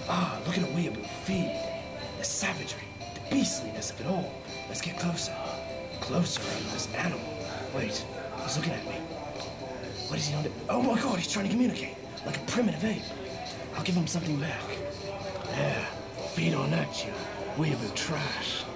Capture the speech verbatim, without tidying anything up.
Ah, look at a weeaboo feed. The savagery, the beastliness of it all. Let's get closer. Closer to this animal. Wait, he's looking at me. What is he on? Oh my god, he's trying to communicate. Like a primitive ape. I'll give him something back. Yeah, feed on that, you weeaboo trash.